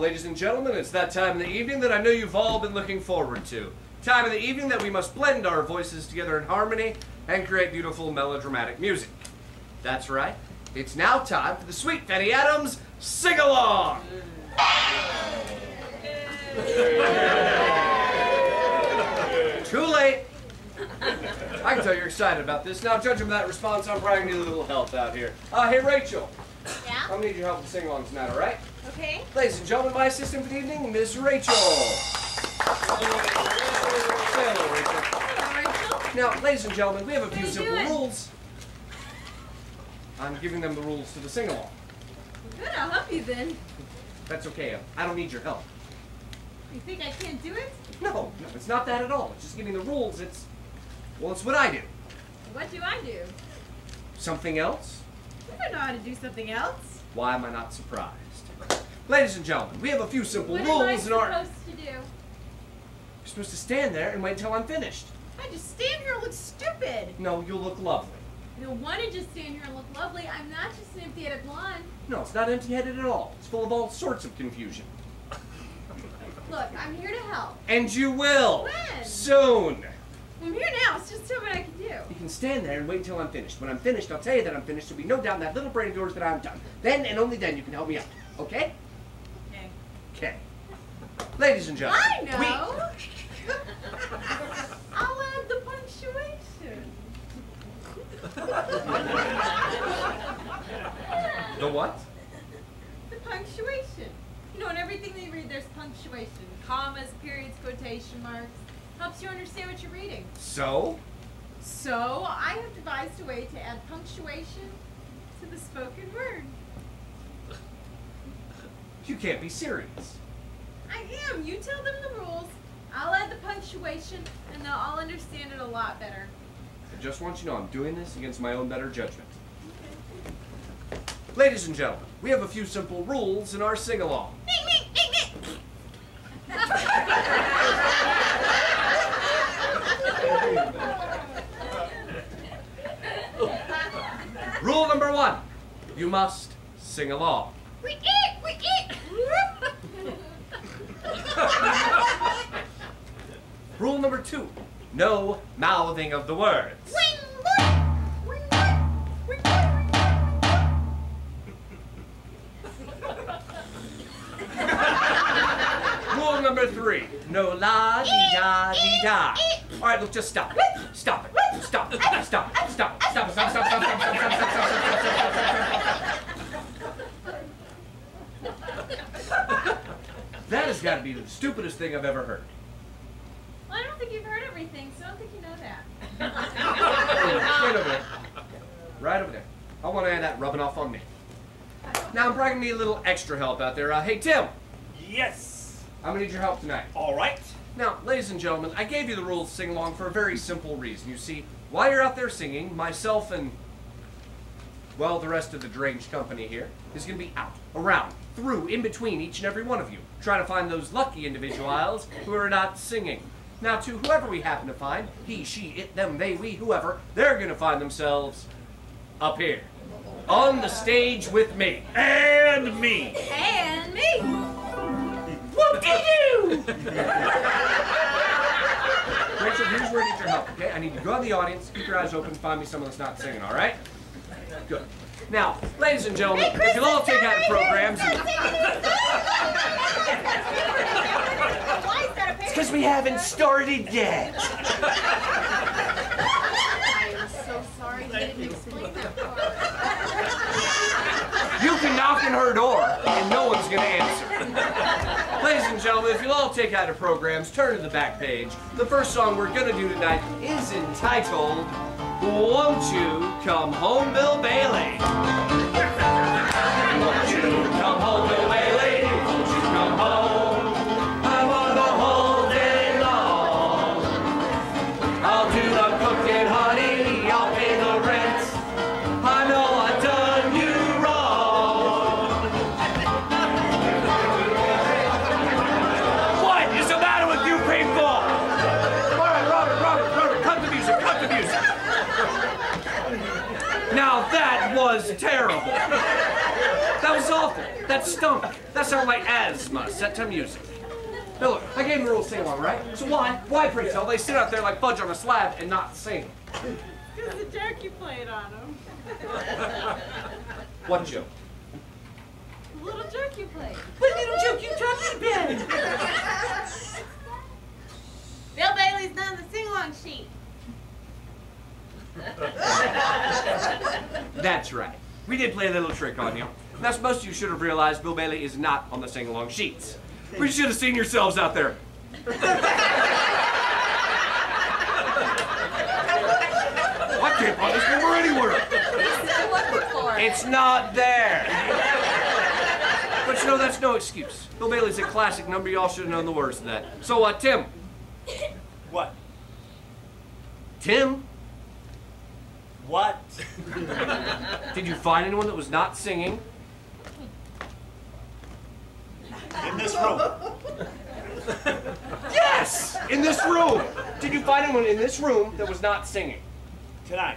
ladies and gentlemen, it's that time of the evening that I know you've all been looking forward to. Time of the evening that we must blend our voices together in harmony and create beautiful melodramatic music. That's right. It's now time for the sweet Fanny Adams sing-along. Too late. I can tell you're excited about this. Now, judging by that response, I'm probably going to need a little help out here. Hey, Rachel. Yeah? I'm going to need your help with the sing-along tonight, all right? Okay. Ladies and gentlemen, my assistant for the evening, Miss Rachel. Hello, Rachel. Hello, Rachel. Now, ladies and gentlemen, we have a few What are you simple doing? rules. I'm giving them the rules to the sing-along. Good, I'll help you then. That's okay. I don't need your help. You think I can't do it? No, it's not that at all. It's just giving the rules. Well, it's what I do. What do I do? Something else? I don't know how to do something else. Why am I not surprised? Ladies and gentlemen, we have a few simple What rules am I in our... supposed to do? You're supposed to stand there and wait until I'm finished. I just stand here and look stupid. No, you'll look lovely. I don't want to just stand here and look lovely. I'm not just an empty-headed blonde. No, it's not empty-headed at all. It's full of all sorts of confusion. Look, I'm here to help. And you will. When? Soon. I'm here now. It's just tell me what I can do. You can stand there and wait until I'm finished. When I'm finished, I'll tell you that I'm finished. There'll be no doubt in that little brain of yours that I'm done. Then and only then you can help me out. Okay? Okay. Okay. Ladies and gentlemen. I know. I'll add the punctuation. The what? The punctuation. You know, in everything that you read, there's punctuation. Commas, periods, quotation marks. Helps you understand what you're reading. So? So, I have devised a way to add punctuation to the spoken word. You can't be serious. I am. You tell them the rules. I'll add the punctuation, and they'll all understand it a lot better. I just want you to know I'm doing this against my own better judgment. Ladies and gentlemen, we have a few simple rules in our sing-along. Rule number 1, you must sing along. We eat! Rule number 2, no mouthing of the words. Rule number 3, no la-dee-da-dee-da. All right, look, just stop it. Stop it. Stop it. Stop it. Stop it. Stop. Stop. Stop. Stop. Stop. Stop. That has got to be the stupidest thing I've ever heard. Well, I don't think you've heard everything, so I don't think you know that. Right over there. Right over there. I want to have that rubbing off on me. Now, I'm probably going to need a little extra help out there. Hey, Tim. Yes. I'm going to need your help tonight. All right. Now, ladies and gentlemen, I gave you the rules to sing along for a very simple reason. You see, while you're out there singing, myself and, well, the rest of the deranged company here is going to be out, around, through, in between each and every one of you, trying to find those lucky individuals who are not singing. Now, to whoever we happen to find, he, she, it, them, they, we, whoever, they're going to find themselves up here, on the stage with me. And me. And me! Whoop-de-doo! Rachel, here's where I need your help, okay? I need you to go out in the audience, keep your eyes open, find me someone that's not singing, all right? Good. Now, ladies and gentlemen, if you'll all take out the programs... It's because we haven't started yet. I am so sorry you didn't explain that part. You can knock on her door, and no one's going to answer. Ladies and gentlemen, if you'll all take out your programs, turn to the back page. The first song we're going to do tonight is entitled, Won't You Come Home, Bill Bailey? Won't you come home, Bill Bailey? Won't you come home? I want the whole day long. I'll do the cooking, honey. I'll pay the rent. I know I've done you wrong. What is the matter with you people? All right, Robert, cut the music, cut the music. Now that was terrible. That was awful. That stunk. That sounds like asthma set to music. Now look, I gave them the rules sing along, right? So why, pray tell, they sit out there like fudge on a slab and not sing? Because the joke you played on them. What joke? The little joke you played. What little joke you talking about? Bill Bailey's not on the sing-along sheet. That's right. We did play a little trick on you. Now, most of you should have realized Bill Bailey is not on the sing-along sheets. We should have seen yourselves out there. I can't find this number anywhere. He's still looking for it. It's not there. But you know, that's no excuse. Bill Bailey's a classic number. Y'all should have known the words of that. So, Tim. What? Tim, What? did you find anyone that was not singing? In this room. Yes! In this room! Did you find anyone in this room that was not singing? Tonight.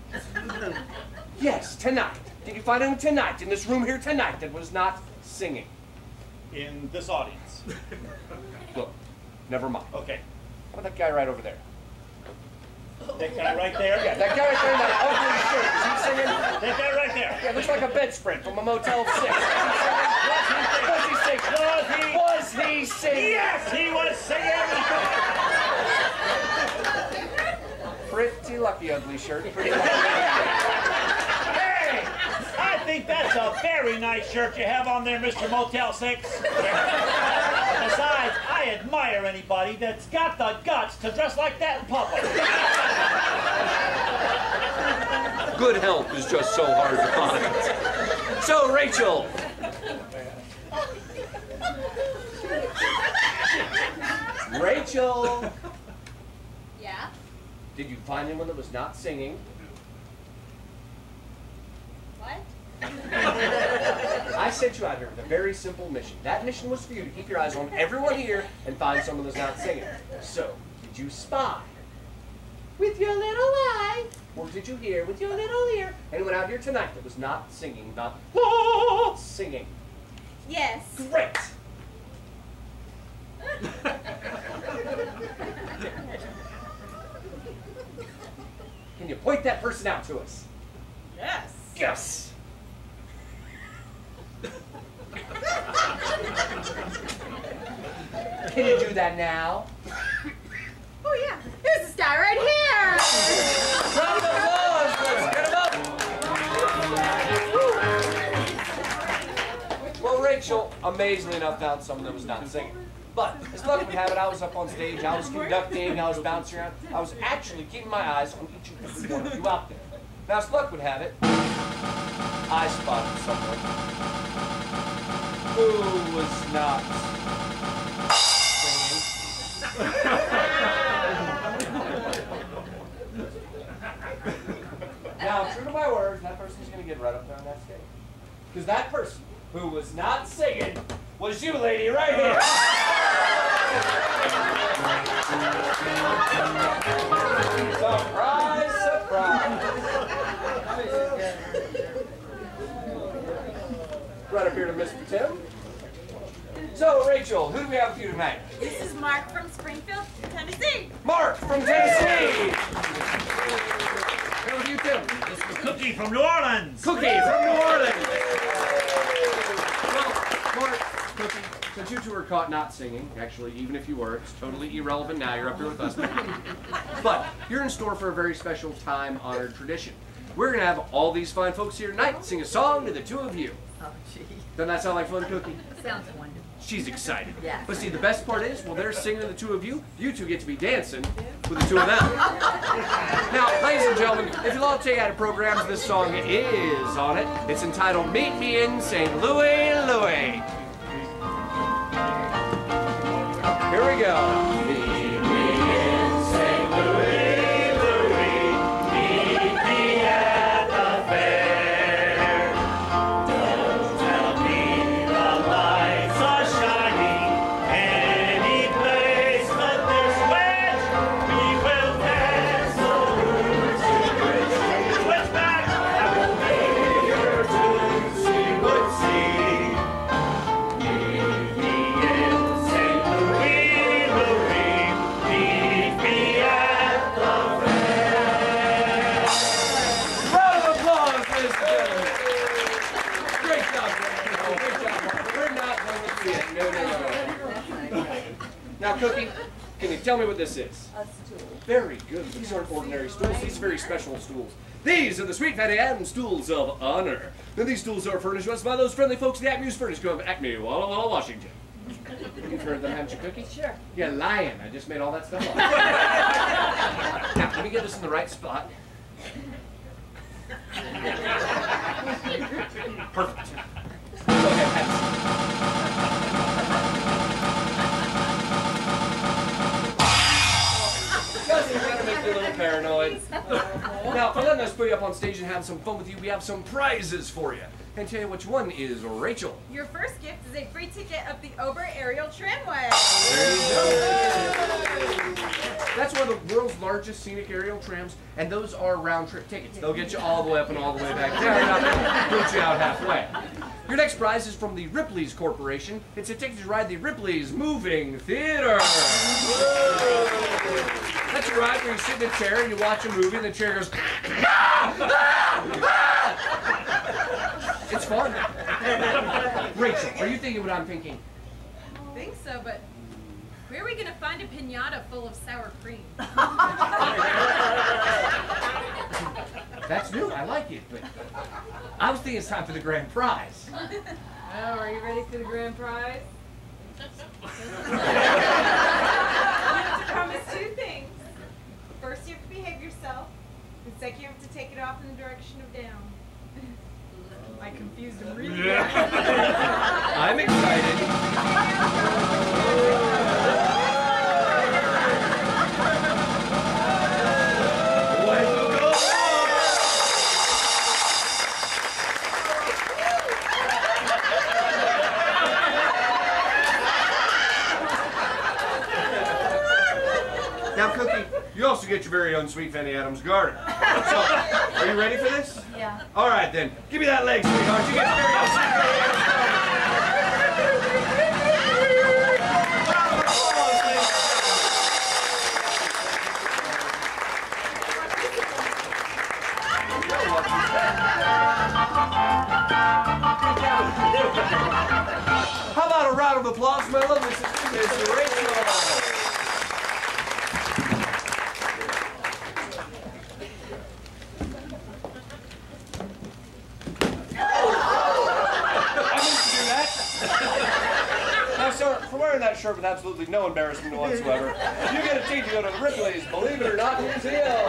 Yes, tonight. Did you find anyone tonight, in this room here tonight, that was not singing? In this audience. Look, never mind. Okay. How about that guy right over there? That guy right there? Yeah, that guy right there in that ugly shirt. Is he singing? That guy right there. Yeah, looks like a bedspread from a Motel 6. Was he singing? Was he singing? Yes, he was singing! Pretty lucky, ugly shirt. Pretty lucky. Hey! I think that's a very nice shirt you have on there, Mr. Motel 6. Besides, I admire anybody that's got the guts to dress like that in public. Good health is just so hard to find. So, Rachel. Rachel. Yeah? Did you find anyone that was not singing? What? I sent you out here with a very simple mission. That mission was for you to keep your eyes on everyone here and find someone that's not singing. So, did you spy with your little eye? Or did you hear with your little ear anyone out here tonight that was not singing, not singing? Yes. Great! Can you point that person out to us? Yes. Yes! Can you do that now? Oh yeah. Here's this guy right here. Round of applause! Let's get him up! Well, Rachel, amazingly enough, found someone that was not singing. But, as luck would have it, I was up on stage, I was conducting, I was bouncing around. I was actually keeping my eyes on each and every one of you out there. Now, as luck would have it, I spotted someone who was not singing. Now, true to my words, that person's going to get right up there on that stage. Because that person who was not singing was you, lady, right here. Surprise, surprise. Right up here to Mr. Tim. So, Rachel, who do we have with you tonight? This is Mark from Springfield, Tennessee. Mark from Tennessee. Here with you, Tim. This is Cookie from New Orleans. Cookie from New Orleans. Well, Mark, Cookie, since you two were caught not singing, actually, even if you were, it's totally irrelevant now. You're up here with us. But you're in store for a very special time-honored tradition. We're going to have all these fine folks here tonight sing a song to the two of you. Oh, gee. Doesn't that sound like fun, Cookie? Sounds wonderful. She's excited. Yes. But see, the best part is, while they're singing to the two of you, you two get to be dancing with the two of them. Now, ladies and gentlemen, if you'll all take out of programs, this song is on it. It's entitled Meet Me in St. Louis, Louis. Here we go. Meet me in St. Louis, Louis. Meet me at the fair. Don't tell me the lights are shining any place but this wedge. We will dance the roots to bridge. Switch back. I will be your tune, see what see. Meet Cookie, can you tell me what this is? A stool. Very good. These aren't ordinary stools. These are very special stools. These are the Sweet Fanny Adams Stools of Honor. Now, these stools are furnished to us by those friendly folks at the Acme's Furniture Co. of Acme, Walla Walla, Washington. You've heard them, haven't you, Cookie? Sure. You're lying. I just made all that stuff up. Now, let me get this in the right spot. Perfect. Go ahead, have a seat. Doesn't kind of make you a little paranoid. Now, for letting us put you up on stage and have some fun with you, we have some prizes for you. And tell you which one is Rachel. Your first gift is a free ticket up the Ober Aerial Tramway. There you go. That's one of the world's largest scenic aerial trams, and those are round-trip tickets. They'll get you all the way up and all the way back down, not put you out halfway. Your next prize is from the Ripley's Corporation. It's a ticket to ride the Ripley's Moving Theater. That's a ride where you sit in a chair and you watch a movie and the chair goes, It's fun. Rachel, are you thinking what I'm thinking? I think so, but where are we going to find a piñata full of sour cream? That's new, I like it, but I was thinking it's time for the grand prize. Oh, are you ready for the grand prize? You have to promise two things. First, you have to behave yourself. And second, you have to take it off in the direction of down. I confused him really bad. I'm excited. Let's go! Now, Cookie, you also get your very own Sweet Fanny Adams garter. So, are you ready for this? Yeah. All right, then. Give me that leg, sweetheart. You get your very own Sweet Fanny Adams garter. How about a round of applause, my lovely sister, Miss Rachel? For wearing that shirt with absolutely no embarrassment whatsoever, you get a ticket to go to the Ripley's Believe It or Not Museum.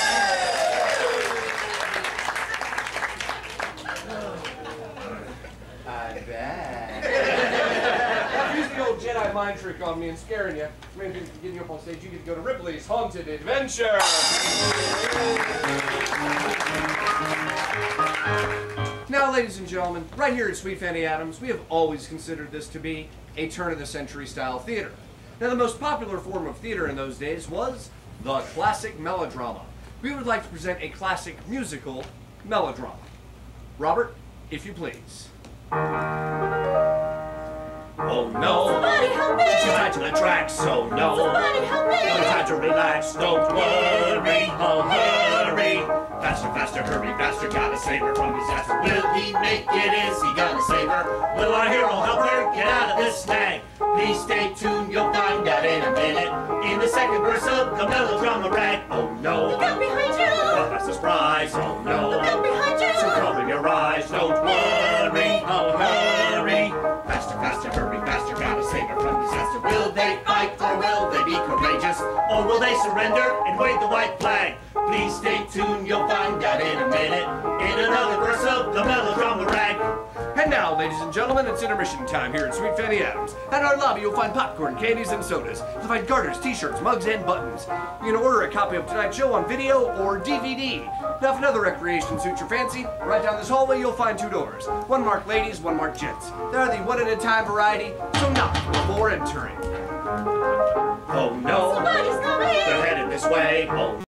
I'm back. Now, use the old Jedi mind trick on me and scaring you. Maybe getting you up on stage, you get to go to Ripley's Haunted Adventure. Now, ladies and gentlemen, right here at Sweet Fanny Adams, we have always considered this to be a turn-of-the-century style theater. Now, the most popular form of theater in those days was the classic melodrama. We would like to present a classic musical melodrama. Robert, if you please. Oh no, Somebody help me! she's tied to the tracks, oh no. Somebody help me! No time to relax, don't worry, oh hurry. Faster, faster, hurry, faster, gotta save her from disaster. Will he make it? Is he gonna save her? Will our hero help her get out of this snag? Please stay tuned, you'll find out in a minute. In the second verse of the melodrama rag, oh no. Look out behind you! Oh, that's a surprise, oh no. Look out behind you! So open your eyes, don't worry, oh hurry. Faster, faster, hurry, faster, gotta save her from disaster. Will they fight or will they be courageous? Or will they surrender and wave the white flag? Please stay tuned, you'll find out in a minute. In another verse of the melodrama rag. And now, ladies and gentlemen, it's intermission time here at Sweet Fanny Adams. At our lobby, you'll find popcorn, candies, and sodas. You'll find garters, t-shirts, mugs, and buttons. You can order a copy of tonight's show on video or DVD. Now, if another recreation suits your fancy, right down this hallway, you'll find two doors. One marked ladies, one marked gents. They're the one-at-a-time variety, so knock before entering. Oh no, Somebody's coming! they're headed this way. Oh